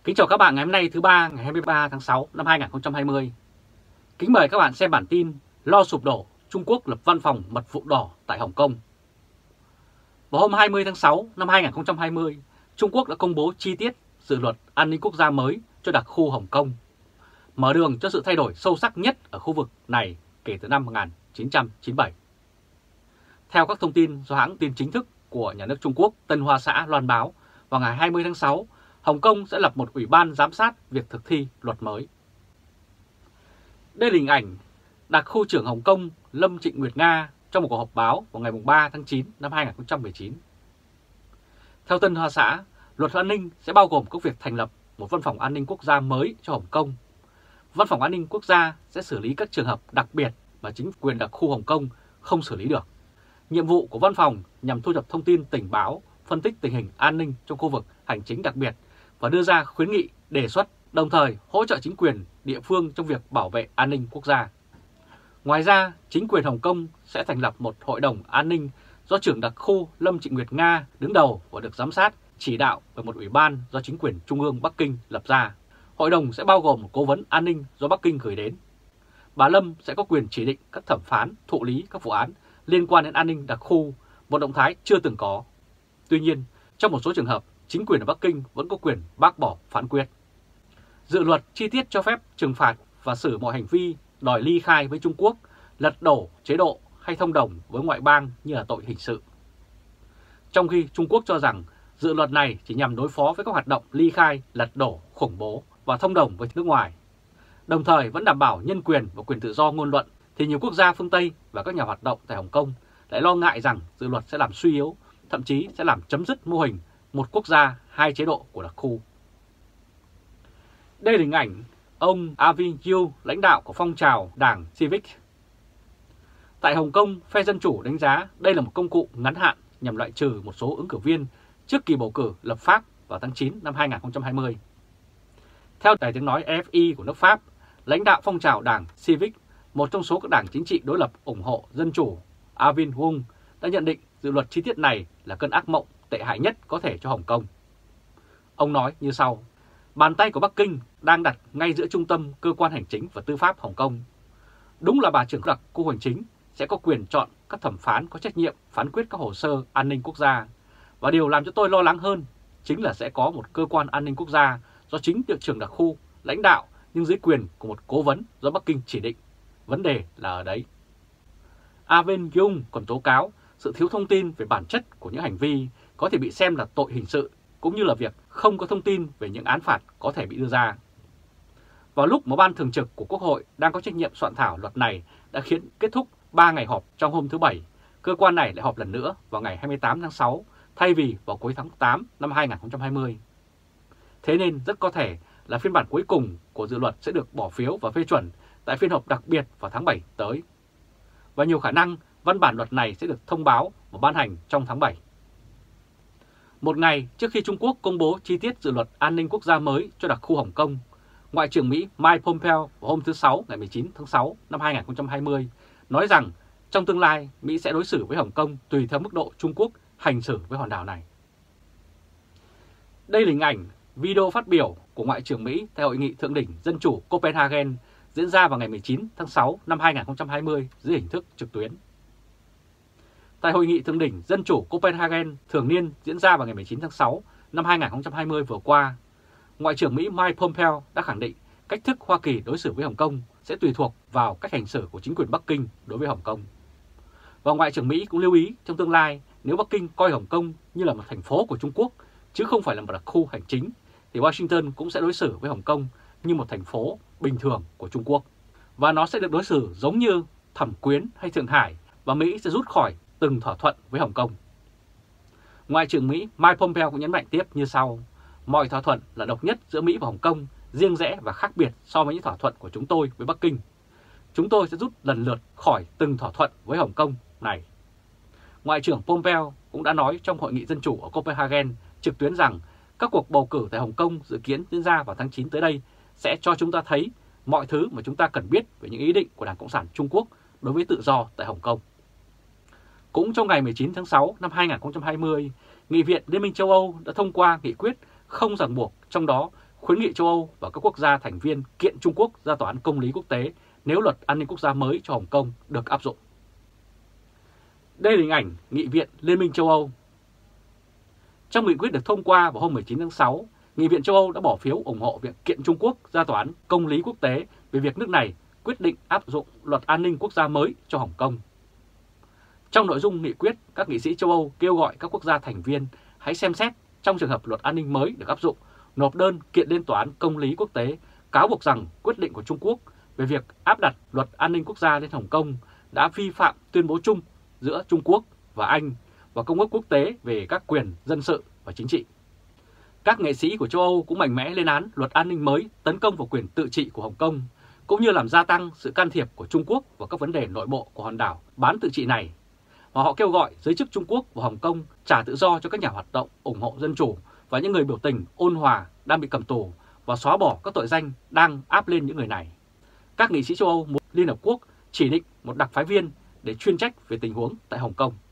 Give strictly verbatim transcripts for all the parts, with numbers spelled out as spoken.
Kính chào các bạn ngày hôm nay thứ ba ngày hai mươi ba tháng sáu năm hai nghìn không trăm hai mươi. Kính mời các bạn xem bản tin lo sụp đổ Trung Quốc lập văn phòng mật vụ đỏ tại Hồng Kông. Vào hôm hai mươi tháng sáu năm hai nghìn không trăm hai mươi, Trung Quốc đã công bố chi tiết dự luật an ninh quốc gia mới cho đặc khu Hồng Kông, mở đường cho sự thay đổi sâu sắc nhất ở khu vực này kể từ năm một nghìn chín trăm chín mươi bảy. Theo các thông tin do hãng tin chính thức của nhà nước Trung Quốc Tân Hoa Xã loan báo, vào ngày hai mươi tháng sáu, Hồng Kông sẽ lập một ủy ban giám sát việc thực thi luật mới. Đây là hình ảnh đặc khu trưởng Hồng Kông Lâm Trịnh Nguyệt Nga trong một cuộc họp báo vào ngày ba tháng chín năm hai nghìn không trăm mười chín. Theo Tân Hoa Xã, luật an ninh sẽ bao gồm các việc thành lập một văn phòng an ninh quốc gia mới cho Hồng Kông. Văn phòng an ninh quốc gia sẽ xử lý các trường hợp đặc biệt mà chính quyền đặc khu Hồng Kông không xử lý được. Nhiệm vụ của văn phòng nhằm thu thập thông tin tình báo, phân tích tình hình an ninh trong khu vực hành chính đặc biệt và đưa ra khuyến nghị, đề xuất, đồng thời hỗ trợ chính quyền địa phương trong việc bảo vệ an ninh quốc gia. Ngoài ra, chính quyền Hồng Kông sẽ thành lập một hội đồng an ninh do trưởng đặc khu Lâm Trịnh Nguyệt Nga đứng đầu và được giám sát, chỉ đạo bởi một ủy ban do chính quyền Trung ương Bắc Kinh lập ra. Hội đồng sẽ bao gồm một cố vấn an ninh do Bắc Kinh gửi đến. Bà Lâm sẽ có quyền chỉ định các thẩm phán, thụ lý các vụ án liên quan đến an ninh đặc khu, một động thái chưa từng có. Tuy nhiên, trong một số trường hợp, chính quyền ở Bắc Kinh vẫn có quyền bác bỏ phán quyết. Dự luật chi tiết cho phép trừng phạt và xử mọi hành vi đòi ly khai với Trung Quốc, lật đổ chế độ hay thông đồng với ngoại bang như là tội hình sự. Trong khi Trung Quốc cho rằng dự luật này chỉ nhằm đối phó với các hoạt động ly khai, lật đổ, khủng bố và thông đồng với nước ngoài, đồng thời vẫn đảm bảo nhân quyền và quyền tự do ngôn luận, thì nhiều quốc gia phương Tây và các nhà hoạt động tại Hồng Kông lại lo ngại rằng dự luật sẽ làm suy yếu, thậm chí sẽ làm chấm dứt mô hình một quốc gia, hai chế độ của đặc khu. Đây là hình ảnh ông Avin Yu, lãnh đạo của phong trào đảng Civic. Tại Hồng Kông, phe Dân Chủ đánh giá đây là một công cụ ngắn hạn nhằm loại trừ một số ứng cử viên trước kỳ bầu cử lập pháp vào tháng chín năm hai nghìn không trăm hai mươi. Theo đài tiếng nói a ép i của nước Pháp, lãnh đạo phong trào đảng Civic, một trong số các đảng chính trị đối lập ủng hộ Dân Chủ, Avin Wong, đã nhận định dự luật chi tiết này là cơn ác mộng tệ hại nhất có thể cho Hồng Kông. Ông nói như sau: bàn tay của Bắc Kinh đang đặt ngay giữa trung tâm cơ quan hành chính và tư pháp Hồng Kông. Đúng là bà trưởng đặc khu hành chính sẽ có quyền chọn các thẩm phán có trách nhiệm phán quyết các hồ sơ an ninh quốc gia. Và điều làm cho tôi lo lắng hơn chính là sẽ có một cơ quan an ninh quốc gia do chính hiệu trưởng đặc khu lãnh đạo nhưng dưới quyền của một cố vấn do Bắc Kinh chỉ định. Vấn đề là ở đấy. Avin Dung còn tố cáo sự thiếu thông tin về bản chất của những hành vi có thể bị xem là tội hình sự, cũng như là việc không có thông tin về những án phạt có thể bị đưa ra. Vào lúc mà Ban Thường trực của Quốc hội đang có trách nhiệm soạn thảo luật này đã khiến kết thúc ba ngày họp trong hôm thứ Bảy, cơ quan này lại họp lần nữa vào ngày hai mươi tám tháng sáu thay vì vào cuối tháng tám năm hai nghìn không trăm hai mươi. Thế nên rất có thể là phiên bản cuối cùng của dự luật sẽ được bỏ phiếu và phê chuẩn tại phiên họp đặc biệt vào tháng bảy tới. Và nhiều khả năng văn bản luật này sẽ được thông báo và ban hành trong tháng bảy. Một ngày trước khi Trung Quốc công bố chi tiết dự luật an ninh quốc gia mới cho đặc khu Hồng Kông, Ngoại trưởng Mỹ Mike Pompeo vào hôm thứ Sáu ngày mười chín tháng sáu năm hai nghìn không trăm hai mươi nói rằng trong tương lai Mỹ sẽ đối xử với Hồng Kông tùy theo mức độ Trung Quốc hành xử với hòn đảo này. Đây là hình ảnh video phát biểu của Ngoại trưởng Mỹ tại Hội nghị Thượng đỉnh Dân chủ Copenhagen diễn ra vào ngày mười chín tháng sáu năm hai nghìn không trăm hai mươi dưới hình thức trực tuyến. Tại Hội nghị Thượng đỉnh Dân chủ Copenhagen thường niên diễn ra vào ngày mười chín tháng sáu năm hai nghìn không trăm hai mươi vừa qua, Ngoại trưởng Mỹ Mike Pompeo đã khẳng định cách thức Hoa Kỳ đối xử với Hồng Kông sẽ tùy thuộc vào cách hành xử của chính quyền Bắc Kinh đối với Hồng Kông. Và Ngoại trưởng Mỹ cũng lưu ý trong tương lai nếu Bắc Kinh coi Hồng Kông như là một thành phố của Trung Quốc chứ không phải là một đặc khu hành chính, thì Washington cũng sẽ đối xử với Hồng Kông như một thành phố bình thường của Trung Quốc. Và nó sẽ được đối xử giống như Thẩm Quyến hay Thượng Hải, và Mỹ sẽ rút khỏi từng thỏa thuận với Hồng Kông. Ngoại trưởng Mỹ Mike Pompeo cũng nhấn mạnh tiếp như sau: mọi thỏa thuận là độc nhất giữa Mỹ và Hồng Kông, riêng rẽ và khác biệt so với những thỏa thuận của chúng tôi với Bắc Kinh. Chúng tôi sẽ rút lần lượt khỏi từng thỏa thuận với Hồng Kông này. Ngoại trưởng Pompeo cũng đã nói trong Hội nghị Dân chủ ở Copenhagen trực tuyến rằng các cuộc bầu cử tại Hồng Kông dự kiến diễn ra vào tháng chín tới đây sẽ cho chúng ta thấy mọi thứ mà chúng ta cần biết về những ý định của Đảng Cộng sản Trung Quốc đối với tự do tại Hồng Kông. Cũng trong ngày mười chín tháng sáu năm hai nghìn không trăm hai mươi, Nghị viện Liên minh châu Âu đã thông qua nghị quyết không ràng buộc, trong đó khuyến nghị châu Âu và các quốc gia thành viên kiện Trung Quốc ra Tòa án Công lý Quốc tế nếu luật an ninh quốc gia mới cho Hồng Kông được áp dụng. Đây là hình ảnh Nghị viện Liên minh châu Âu. Trong nghị quyết được thông qua vào hôm mười chín tháng sáu, Nghị viện châu Âu đã bỏ phiếu ủng hộ việc kiện Trung Quốc ra Tòa án Công lý Quốc tế về việc nước này quyết định áp dụng luật an ninh quốc gia mới cho Hồng Kông. Trong nội dung nghị quyết, các nghị sĩ châu Âu kêu gọi các quốc gia thành viên hãy xem xét trong trường hợp luật an ninh mới được áp dụng, nộp đơn kiện lên Tòa án Công lý Quốc tế, cáo buộc rằng quyết định của Trung Quốc về việc áp đặt luật an ninh quốc gia lên Hồng Kông đã vi phạm tuyên bố chung giữa Trung Quốc và Anh và Công ước Quốc tế về các quyền dân sự và chính trị. Các nghệ sĩ của châu Âu cũng mạnh mẽ lên án luật an ninh mới tấn công vào quyền tự trị của Hồng Kông, cũng như làm gia tăng sự can thiệp của Trung Quốc vào các vấn đề nội bộ của hòn đảo bán tự trị này. Và họ kêu gọi giới chức Trung Quốc và Hồng Kông trả tự do cho các nhà hoạt động ủng hộ dân chủ và những người biểu tình ôn hòa đang bị cầm tù và xóa bỏ các tội danh đang áp lên những người này. Các nghị sĩ châu Âu muốn Liên Hợp Quốc chỉ định một đặc phái viên để chuyên trách về tình huống tại Hồng Kông.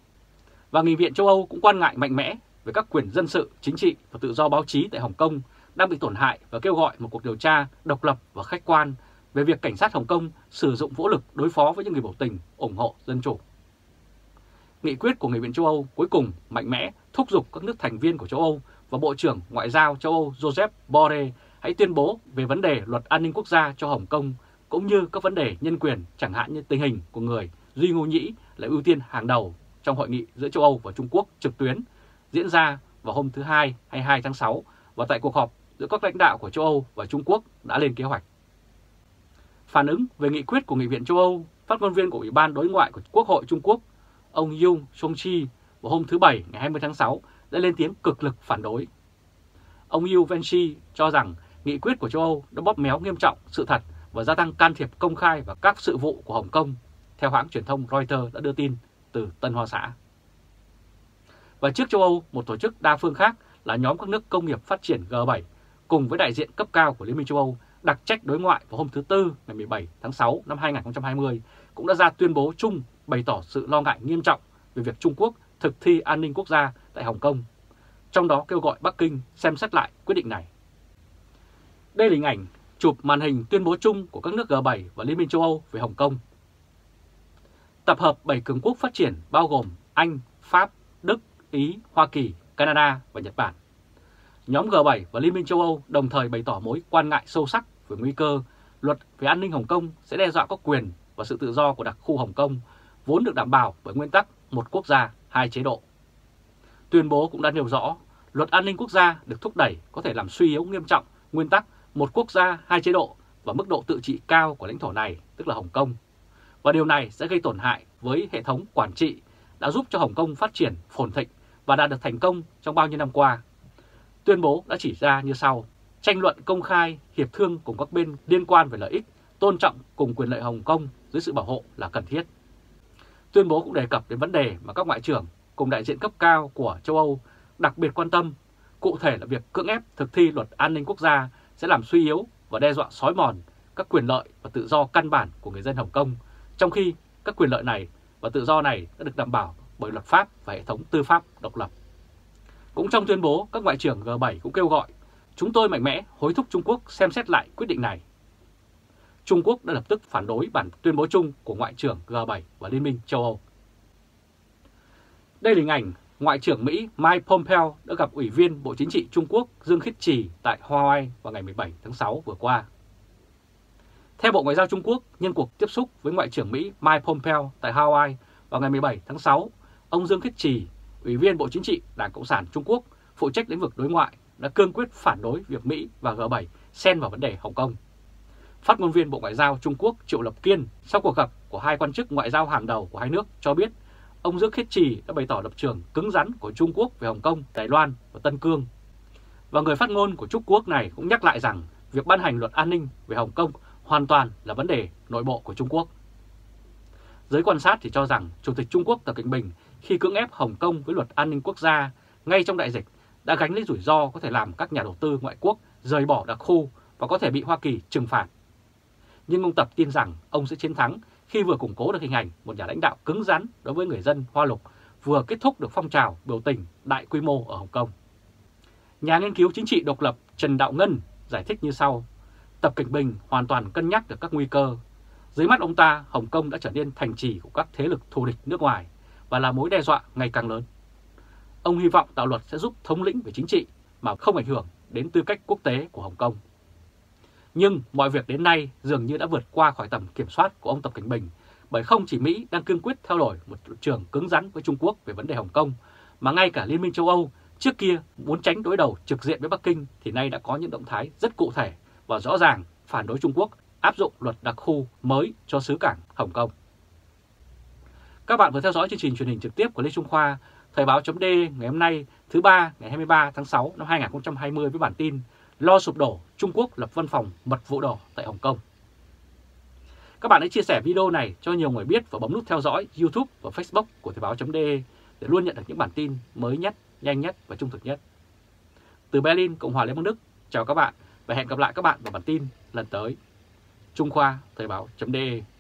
Và Nghị viện châu Âu cũng quan ngại mạnh mẽ về các quyền dân sự, chính trị và tự do báo chí tại Hồng Kông đang bị tổn hại và kêu gọi một cuộc điều tra độc lập và khách quan về việc cảnh sát Hồng Kông sử dụng vũ lực đối phó với những người biểu tình ủng hộ dân chủ. Nghị quyết của Nghị viện châu Âu cuối cùng mạnh mẽ thúc giục các nước thành viên của châu Âu và Bộ trưởng Ngoại giao châu Âu Josep Borrell hãy tuyên bố về vấn đề luật an ninh quốc gia cho Hồng Kông, cũng như các vấn đề nhân quyền, chẳng hạn như tình hình của người Duy Ngô Nhĩ là ưu tiên hàng đầu trong hội nghị giữa châu Âu và Trung Quốc trực tuyến diễn ra vào hôm thứ Hai, hai mươi hai tháng sáu, và tại cuộc họp giữa các lãnh đạo của châu Âu và Trung Quốc đã lên kế hoạch. Phản ứng về nghị quyết của Nghị viện châu Âu, phát ngôn viên của Ủy ban Đối ngoại của Quốc hội Trung Quốc, ông Yung Song-chi, vào hôm thứ Bảy ngày hai mươi tháng sáu đã lên tiếng cực lực phản đối. Ông Yu Venchi cho rằng nghị quyết của châu Âu đã bóp méo nghiêm trọng sự thật và gia tăng can thiệp công khai vào các sự vụ của Hồng Kông, theo hãng truyền thông Reuters đã đưa tin từ Tân Hoa Xã. Và trước châu Âu, một tổ chức đa phương khác là nhóm các nước công nghiệp phát triển G bảy cùng với đại diện cấp cao của Liên minh châu Âu đặc trách đối ngoại vào hôm thứ Tư ngày mười bảy tháng sáu năm hai nghìn không trăm hai mươi cũng đã ra tuyên bố chung bày tỏ sự lo ngại nghiêm trọng về việc Trung Quốc thực thi an ninh quốc gia tại Hồng Kông, trong đó kêu gọi Bắc Kinh xem xét lại quyết định này. Đây là hình ảnh chụp màn hình tuyên bố chung của các nước G bảy và Liên minh châu Âu về Hồng Kông. Tập hợp bảy cường quốc phát triển bao gồm Anh, Pháp, Đức, Ý, Hoa Kỳ, Canada và Nhật Bản. Nhóm G bảy và Liên minh châu Âu đồng thời bày tỏ mối quan ngại sâu sắc về nguy cơ luật về an ninh Hồng Kông sẽ đe dọa các quyền và sự tự do của đặc khu Hồng Kông, vốn được đảm bảo bởi nguyên tắc một quốc gia, hai chế độ. Tuyên bố cũng đã nêu rõ, luật an ninh quốc gia được thúc đẩy có thể làm suy yếu nghiêm trọng nguyên tắc một quốc gia, hai chế độ và mức độ tự trị cao của lãnh thổ này, tức là Hồng Kông. Và điều này sẽ gây tổn hại với hệ thống quản trị đã giúp cho Hồng Kông phát triển phồn thịnh và đã được thành công trong bao nhiêu năm qua. Tuyên bố đã chỉ ra như sau: tranh luận công khai, hiệp thương cùng các bên liên quan về lợi ích, tôn trọng cùng quyền lợi Hồng Kông dưới sự bảo hộ là cần thiết. Tuyên bố cũng đề cập đến vấn đề mà các ngoại trưởng cùng đại diện cấp cao của châu Âu đặc biệt quan tâm, cụ thể là việc cưỡng ép thực thi luật an ninh quốc gia sẽ làm suy yếu và đe dọa xói mòn các quyền lợi và tự do căn bản của người dân Hồng Kông, trong khi các quyền lợi này và tự do này đã được đảm bảo bởi luật pháp và hệ thống tư pháp độc lập. Cũng trong tuyên bố, các ngoại trưởng G bảy cũng kêu gọi, chúng tôi mạnh mẽ hối thúc Trung Quốc xem xét lại quyết định này. Trung Quốc đã lập tức phản đối bản tuyên bố chung của Ngoại trưởng G bảy và Liên minh châu Âu. Đây là hình ảnh Ngoại trưởng Mỹ Mike Pompeo đã gặp Ủy viên Bộ Chính trị Trung Quốc Dương Khiết Trì tại Hawaii vào ngày mười bảy tháng sáu vừa qua. Theo Bộ Ngoại giao Trung Quốc, nhân cuộc tiếp xúc với Ngoại trưởng Mỹ Mike Pompeo tại Hawaii vào ngày mười bảy tháng sáu, ông Dương Khiết Trì, Ủy viên Bộ Chính trị Đảng Cộng sản Trung Quốc, phụ trách lĩnh vực đối ngoại, đã cương quyết phản đối việc Mỹ và G bảy xen vào vấn đề Hồng Kông. Phát ngôn viên Bộ Ngoại giao Trung Quốc Triệu Lập Kiên sau cuộc gặp của hai quan chức ngoại giao hàng đầu của hai nước cho biết, ông Dương Khiết Trì đã bày tỏ lập trường cứng rắn của Trung Quốc về Hồng Kông, Đài Loan và Tân Cương. Và người phát ngôn của Trung Quốc này cũng nhắc lại rằng việc ban hành luật an ninh về Hồng Kông hoàn toàn là vấn đề nội bộ của Trung Quốc. Giới quan sát thì cho rằng Chủ tịch Trung Quốc Tập Cận Bình khi cưỡng ép Hồng Kông với luật an ninh quốc gia ngay trong đại dịch đã gánh lấy rủi ro có thể làm các nhà đầu tư ngoại quốc rời bỏ đặc khu và có thể bị Hoa Kỳ trừng phạt. Nhưng ông Tập tin rằng ông sẽ chiến thắng khi vừa củng cố được hình ảnh một nhà lãnh đạo cứng rắn đối với người dân Hoa Lục, vừa kết thúc được phong trào biểu tình đại quy mô ở Hồng Kông. Nhà nghiên cứu chính trị độc lập Trần Đạo Ngân giải thích như sau: Tập Cận Bình hoàn toàn cân nhắc được các nguy cơ. Dưới mắt ông ta, Hồng Kông đã trở nên thành trì của các thế lực thù địch nước ngoài và là mối đe dọa ngày càng lớn. Ông hy vọng đạo luật sẽ giúp thống lĩnh về chính trị mà không ảnh hưởng đến tư cách quốc tế của Hồng Kông. Nhưng mọi việc đến nay dường như đã vượt qua khỏi tầm kiểm soát của ông Tập Cận Bình, bởi không chỉ Mỹ đang cương quyết theo đuổi một lập trường cứng rắn với Trung Quốc về vấn đề Hồng Kông, mà ngay cả Liên minh châu Âu trước kia muốn tránh đối đầu trực diện với Bắc Kinh thì nay đã có những động thái rất cụ thể và rõ ràng phản đối Trung Quốc áp dụng luật đặc khu mới cho xứ cảng Hồng Kông. Các bạn vừa theo dõi chương trình truyền hình trực tiếp của Lê Trung Khoa, Thời báo chấm de ngày hôm nay thứ ba ngày hai mươi ba tháng sáu năm hai nghìn không trăm hai mươi với bản tin Lo sụp đổ, Trung Quốc lập văn phòng mật vụ đỏ tại Hồng Kông. Các bạn hãy chia sẻ video này cho nhiều người biết và bấm nút theo dõi YouTube và Facebook của Thời báo chấm de để luôn nhận được những bản tin mới nhất, nhanh nhất và trung thực nhất. Từ Berlin, Cộng hòa Liên bang Đức, chào các bạn và hẹn gặp lại các bạn vào bản tin lần tới. Trung Khoa, Thời báo chấm de.